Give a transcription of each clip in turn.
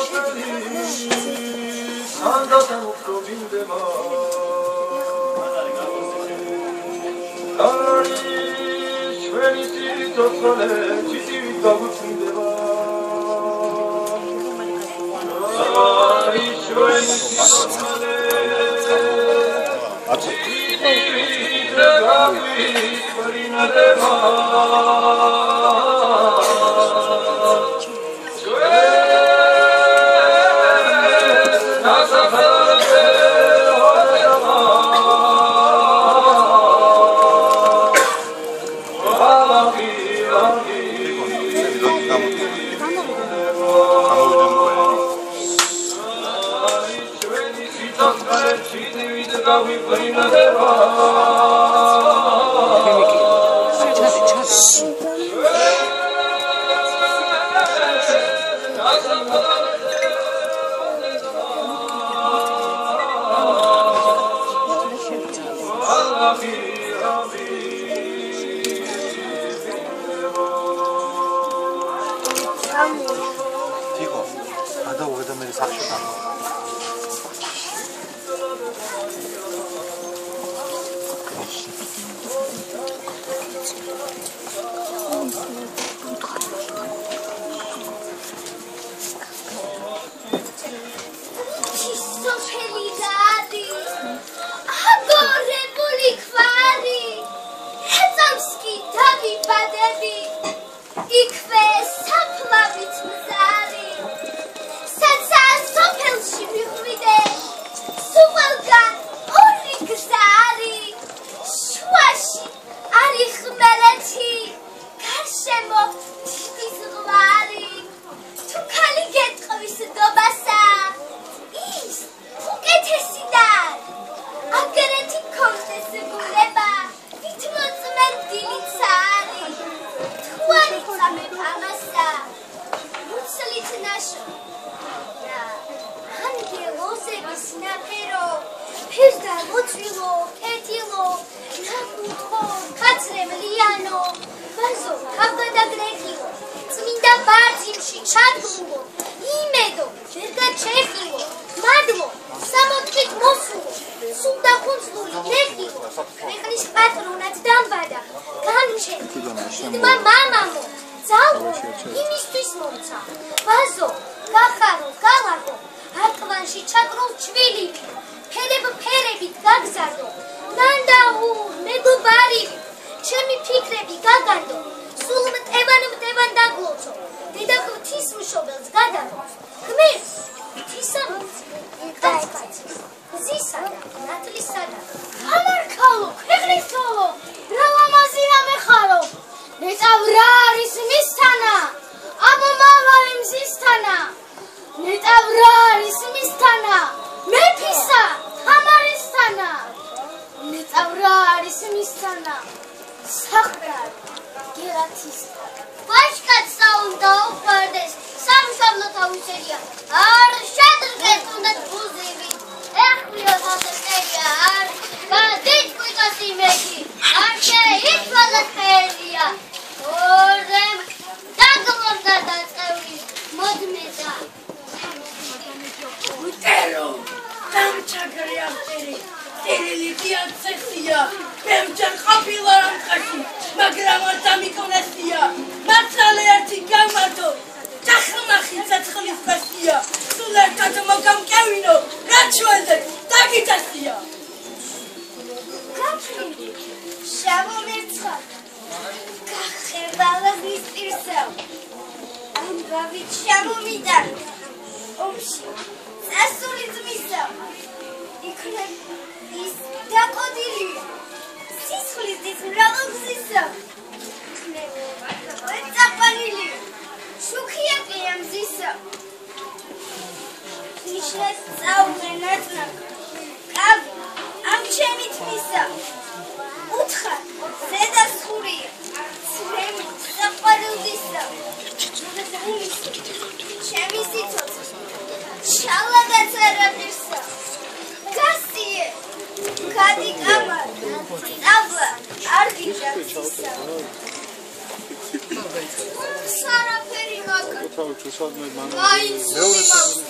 Saraperi makan. Main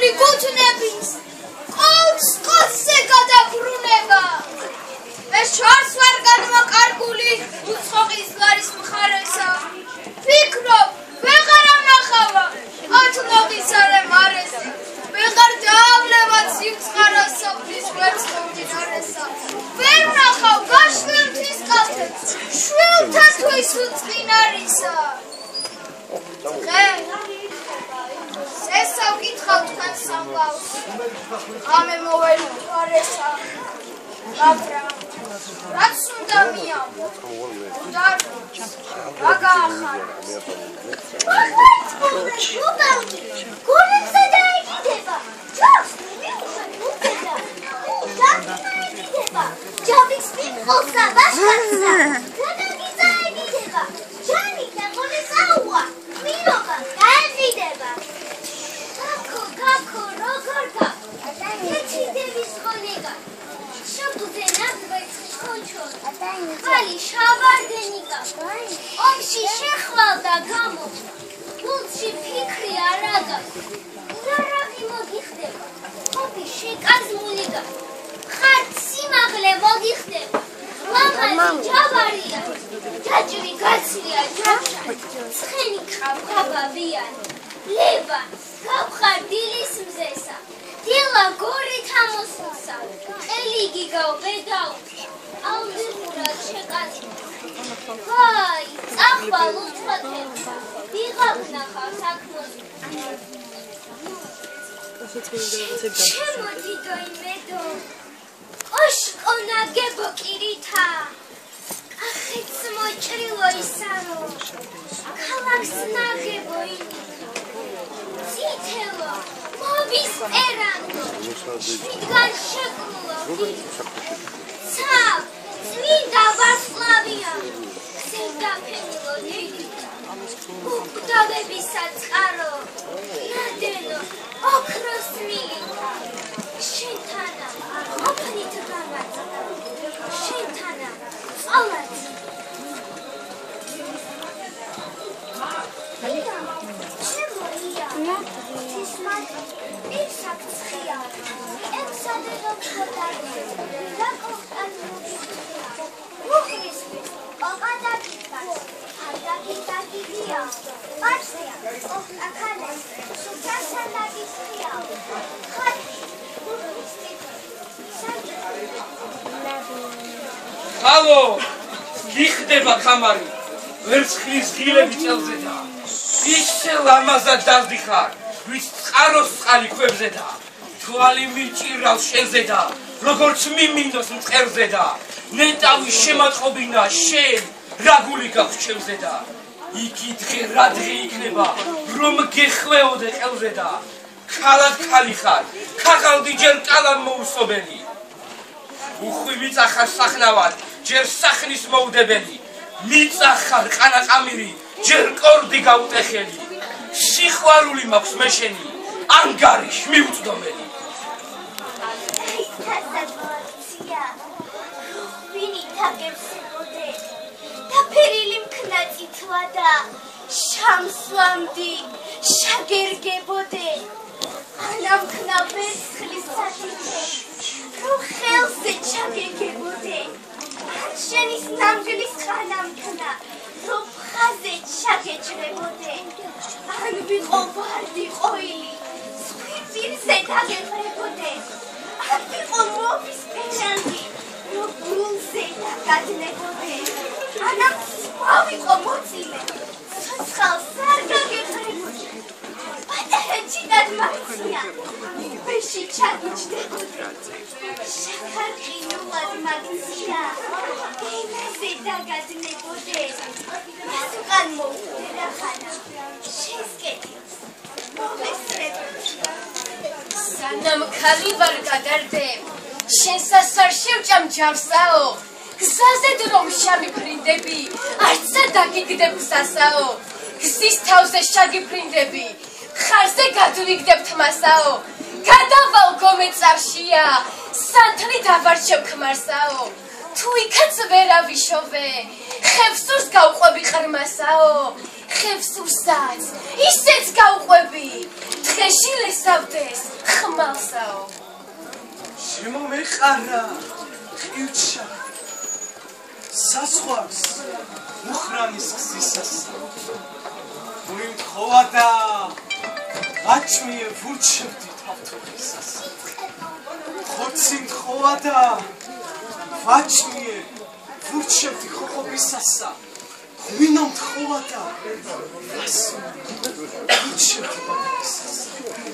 გული გუთნების ყავს ყოცზე გადაბრუნება ეს შორს ვარ გადმოკარგული უცხოყის ლარის მხარესა ფიქრობ ვეღარ ანახავა ათლოღის არემ არესი ვეღარ დაავლევა ცივცხარა სოფლის ვერცხლმდინარესა ვერ ნახავ გაშლილ მთის კალთებს შვილთათვის უწყინარისა ესა ვკითხავ თქვენ სამბავს ღამე მოველიარესა მაგრამ რაც უნდა მიამბო უნდა რა გაახაროს გულებზე დაიგიდება ჯობს მიუხედავად უწედა დაიგიდება ჯობის მიყოლსა ბაშკარსა გადაგიზა ეგიდება ჯანი და გულისაუა მირობა გაეყიდება გაქო როგორ ეჩიდების ხონეგა შობდუზე ნაგვეცი ხონჩო ხალი შაბარდენიკა ომში შეხვალდა გამო გულში ფიქრი არაგა რარაღი მოგიხდება ყოფი შეკაზმულიკა ხართ სიმაღლე მოგიხდება ლამაზი ჯავარია ჯაჭვი გაცლია ჯავშა ცხენი ყავყაბავიანი ლება გავხარ დილის მზესა დილა გორი თამოსულსა ყელიგი გავბედაუხა ალდურად შეკაზმო ვაი წახვალ უცხოთებსა ვიღავნახავ საქმოს ჩემო დიდო იმედო ოშკონა გებო კირითა ახეც მოჭრილო ისარო ქალაქს ნაღებო ცითელო მობის ერანო შვიდგან შეკრულო ცავ წმინდა ვარსკვლავია ქსევდაფენილო დედიკა უკვდავებისა წყარო ნადენო ოქროს მილიკა შენთანა ოფნით გამაძა შენთანა წალაძი Ixaktsxia, exaderoxotari, rakoqanruxia, uxrisvis, oqadakitas, adakitakidia, parsia, oqakales, sutasandakisxia, xati, uxristis, Halo, gixdeba kamari, verცხლის ღილები წელზედა. ისე ლამაზად დავდიხარ, ვის წყაროს წყალი ქვებზედა. თვალი მიჭირავს შენზედა, როგორც მიმინდოს მწყერზედა. ნეტავი შემატყობინა შენ, რა გული გაქვს ჩემზედა. იგი დღე რა დღე იქნება, რომ გეხვეოდე ყელზედა. ქალად ქალი ხარ, ქაღალდი ჯერ კალამ მოუსობელი. უხვი მიწახარ სახნავად, ჯერ სახნის მოუდებელი. მიწახარ ყანაყამირი, ჯერ კორდი გაუტეხელი. სიყვარული მაქვს მე შენი, ანგარიშ მიუწდომელი. დაფერილი მქნაწითლადა, შამსვამდი, შაგერგებოდე. ანამქნა ვერცხლის სათითე, რომ ხელზე ჩაგეგებოდე. შენის ნამგლის ხანამქნა, რომ ხაზე ჩაგეჭრებოდე. ან ვიყო ვარდი ყოილი, სვირზე დაგეყრებოდე. ან ვიყო მობის პერანგი, რომ გულზე დაგადნებოდე. ანამ სხვა ვიყო მოწილე, ცოცხალს არ გაგეყრებოდე. პატარა ჩიტად მაქცია, უბეში ჩაგიჯდებოდე. შაქარყინულად მაქცია, ენაზე დაგადნებოდე. მას უკან მოვდე რა ხანა, შესკეთილს მომესრებოდე. სანამ ქალი ვარ გადარდე, შენსას არ შევჭამ ჯავსაო. გზაზე რომ შამიფრინდები, არცა დაგიგდებ გზასაო. გზის თავზე შაგიფრინდები, ხარზე გადვიგდებ თმასაო. გადავალ გომეწარშია, სანთლი დავარჩევ ქმარსაო. თუ იქაც ვერავი შოვე, ხევსურს გავყვები ყრმასაო. ხევს უსած ისეც გავყვები დღეში ლესავდეს ხმალსაო შემომეყარა ყივჩა სასხვავს უხრანის გზისასა მოიმთხოვადა აჩმიე ვურჩევდი თავთუხისასა ხოცი მთხოვადა ვაჩმიე ვურჩევდი ხოხობისასა ღვინო მთხოვადა ასი ვურჩევდი ბაბისასა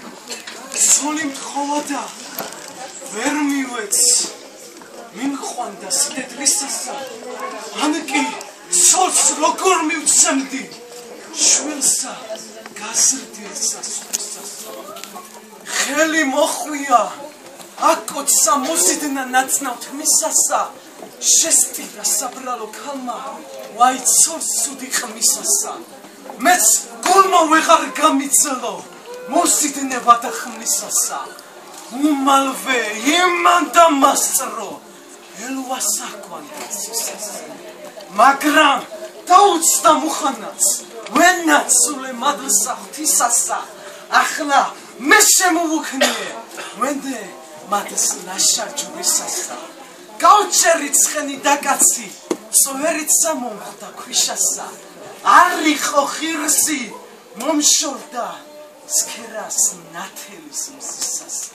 სული მთხოვადა ვერ მივეც მიმყვანდა სიდედლისასა ან კი სულს როგორ მივცემდი შვილსა გაზრდილსა სხვისასა ხელი მოხვია აკოცა მოსიდნა ნაცნავთ მისასა შესტირა საბრალო ქალმა ვაიცორ სუდი ხმისასა მეც გულმა ვეღარ გამიძლო მოსიდნება და ხმისასა უმალვე იმანდა მასწრო ელვასაკვანდა სისასა მაგრამ დაუცდა მუხანაც ვენაც სულე მადლსა ღვთისასა ახლა მე შემოვუქნიე ვენდე მადლს ნაშარჯურისასა გავჭერი ცხენი და კაცი წვერით სამომხდა ქვიშასა არიხო ხირსი მომშორდა სქერას ნათელის მზისასა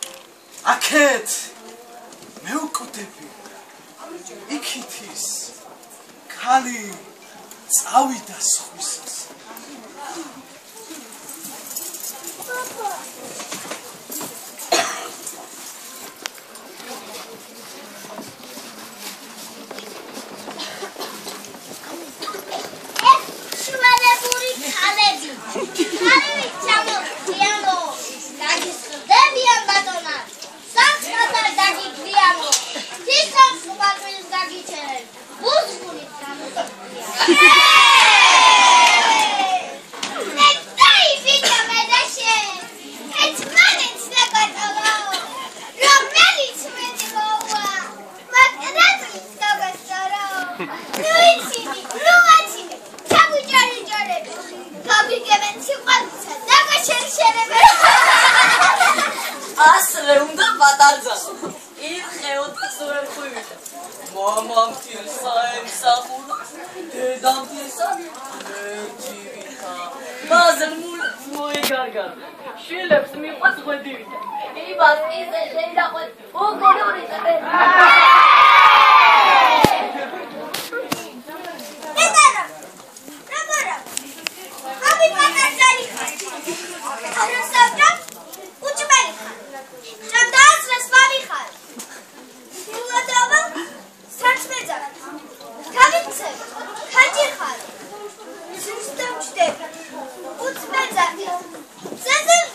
აქეთ მეუკვდები იქითის ქალი წავიდა სხვისასა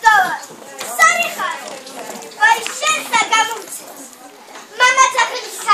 Mama,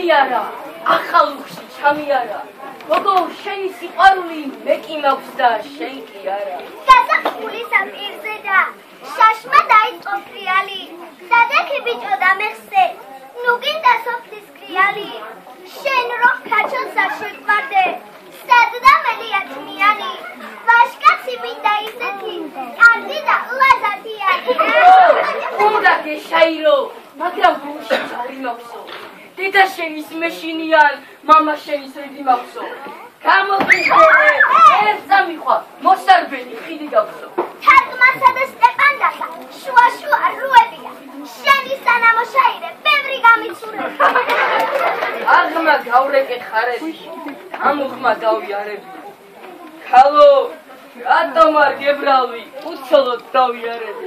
ჩამიარა ახალუხში ჩამიარა გოგო შენი სიყვარული მე კი მაქვს და შენ კი არა გასახულის ამ პირზე და შაშმა დაიწყო ფრიალი სადაქი ბიჭო და მეხსე ნუ გინდა სოფლის კრიალი შენ რო ქაჩოს შეგვარდე სადდა მელიათმიანი ვაშკაცი მინდა ისეთი კარგი და ლაზათიანი უნდა გეშაირო მაგრამ გულში ჯარი მაქვსო დედა შენის მეშინიან მამა შენის რიდი მაქვსო გამოგიძე ერთ სამიხვა მოსარბენი ხიდი გაქვსო თარგმანსა და სტეპანდასა შუა რუებია შენი სანამოშაირე ბევრი გამიცურება აღმა გავრეკე ხარები ამუხმა დავიარები ქალო რატომ არ გებრალვი უცოლოდ დავიარები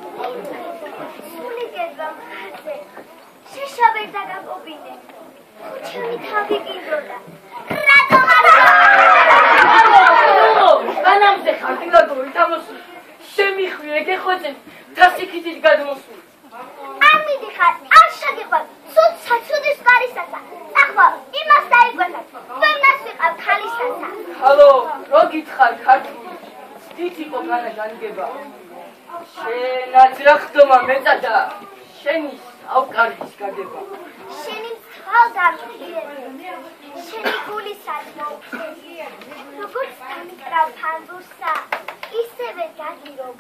სული გეძვა მხარზე შეშავერ და გაგობინე ჩემი თავი გინდოდა რატომ არ განამზე ხარტილადო ითამოსული შემიხვი ეგეხვეწე დასიქითით გადმოსული არ მიდიხარ არ შეგიყვარ ცუდ საცუდის გარისასა ახლა იმას დაიგვეცათ ვერნას ვიყავ ქალისასა ჰალო რო გითხარ ქართული ცდით იყო განა განგება შენაც რა ხდომა მეწადა შენი ავკარის გაგება შენი მცხალ დამჭირე შენი გულისაც მოვხდე როგორც დამიკრავ ფანძურსა ისევე დაგიროგ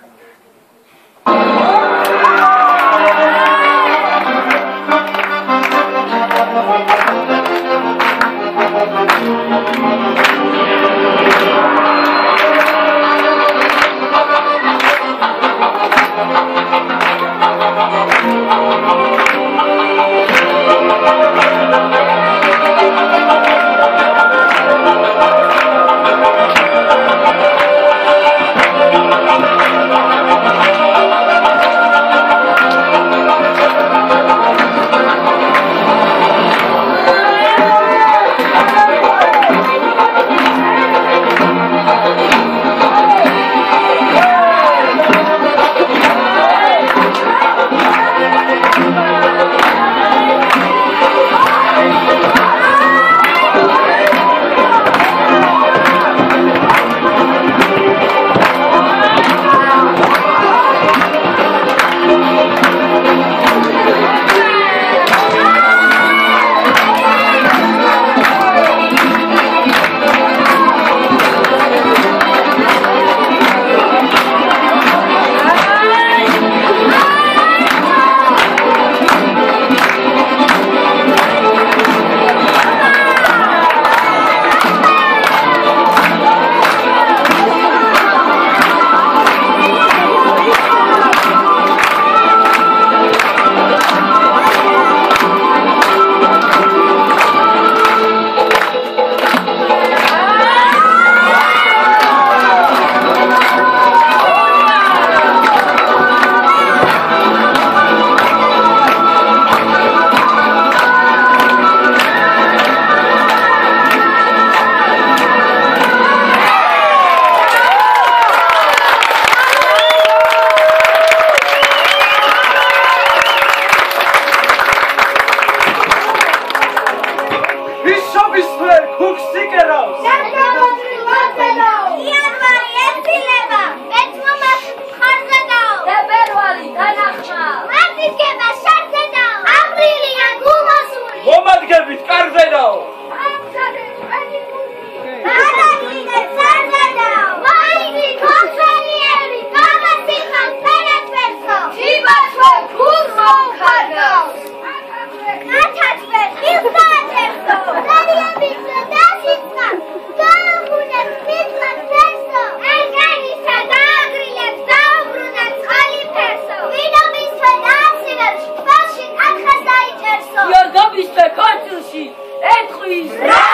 Iorgobis pe cortul și etruis